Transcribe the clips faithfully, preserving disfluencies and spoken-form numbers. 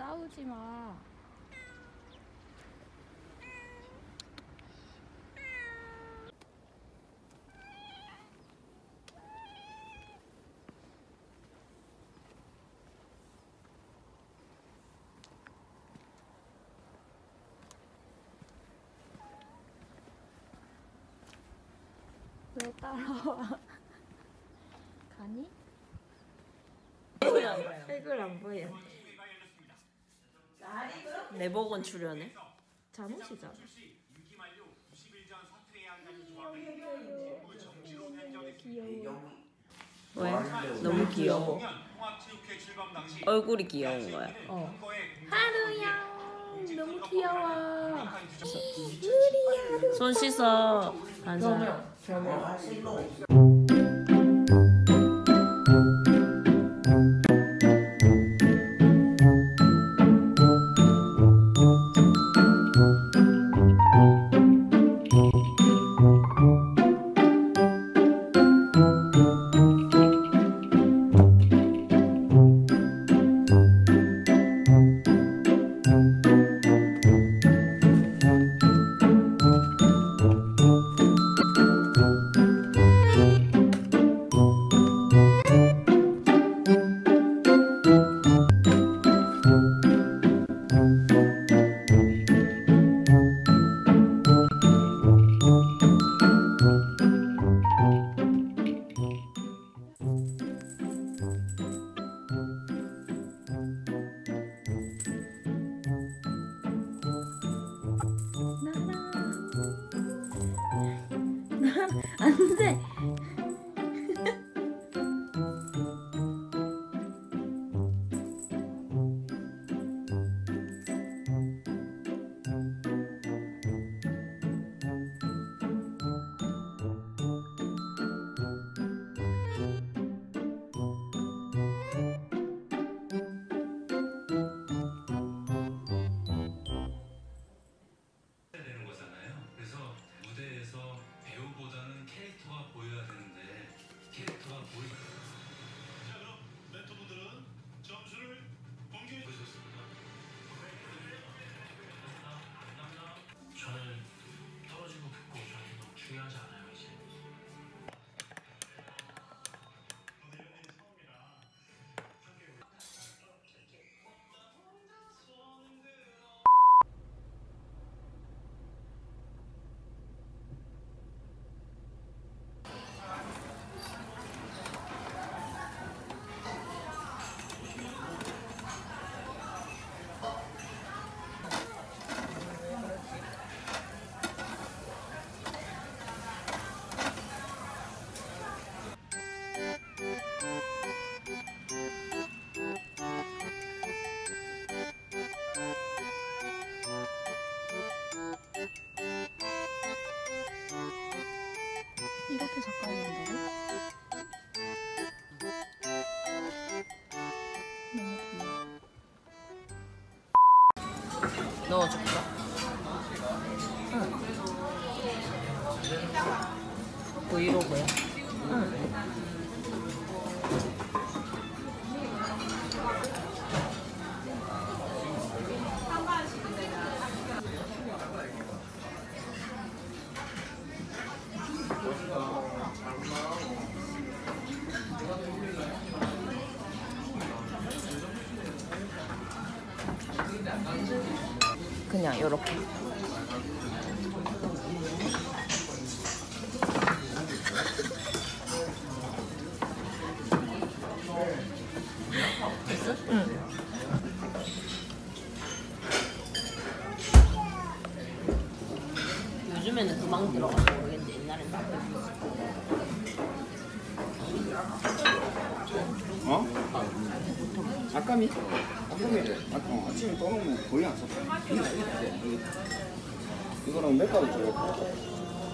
싸우지 마. 왜 따라와? 가니? 얼굴 안 보여. 내복은 출연해? 잠옷이잖아. 귀여워. 왜? 너무 귀여워. 얼굴이 귀여운 거야. 어. 하루야. 너무 귀여워. 손 씻어. 반사. 안 돼. 되는 거잖아요. 그래서 무대에서 배우보다는 캐릭터가 보여야 되는데 캐릭터가 보이. 자, 그럼 멘토분들은 점수를 공개해 주셨습니다. 저는 떨어지고 붙고 저한테 너무 중요하지 않아요 이제. 이렇게 가까이 온다고? 너무 귀여워. 넣어줄까? 응. 브이로그야? 응. 그냥 요렇게. 됐어? 응. 요즘에는 금방 들어가서 모르겠는데 옛날엔 다 어? 아까미? 아까미. 아, 어, 아침에 떠놓으면 거의 안 써. 이거랑 몇 가지 줘요?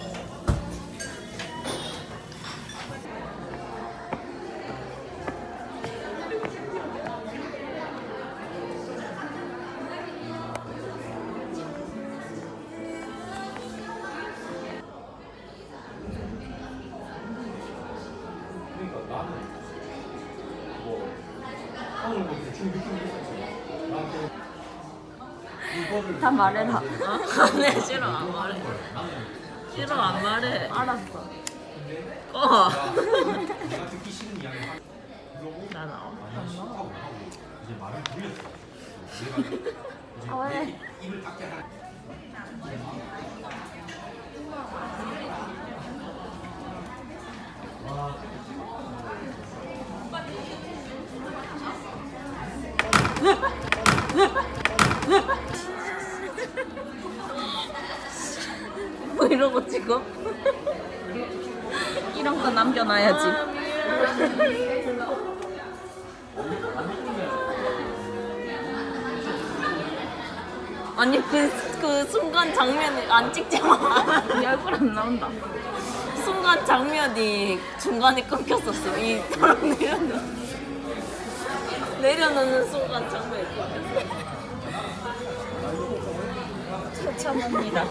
그러니까 나는 뭐 하는 거 대충 느낌이 있었어. 나한테 다 말해라. 어? 안해 싫어 안 말해. 싫어 안 말해. 알았어. 어. 나 나와. 아 왜? 뭐 이러고 찍어? 이런 거 남겨놔야지. 아니 그, 그 순간 장면이 안 찍잖아. 네 얼굴 안 나온다. 순간 장면이 중간에 끊겼었어. 이 사람 내려놓는 내려놓는 순간 장면이 끊겼어. 처참합니다.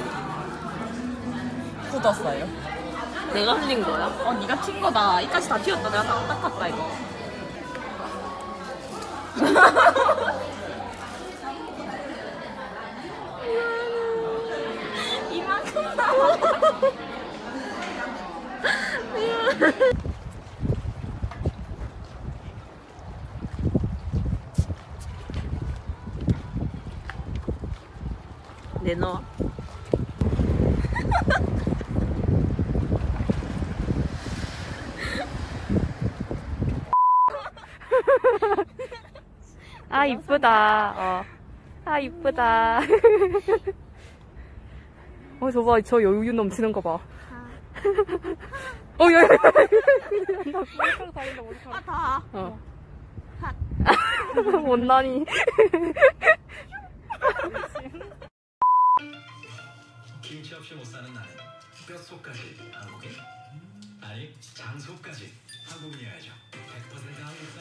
굳었어요. 내가 흘린 거야? 어 네가 튄 거다. 이까지 다 튀었다. 내가 다 닦았다 이거. 이만큼 나와. 내놔. 아 이쁘다. 어. 아 이쁘다. 어 저봐 저 여유 넘치는 거 봐. 어 여유. 아 다. 어. 원난이. 김치 없이 못 사는 나는 뼛속까지 한국인 아니 장소까지 한국인이어야죠. 백 퍼센트 한국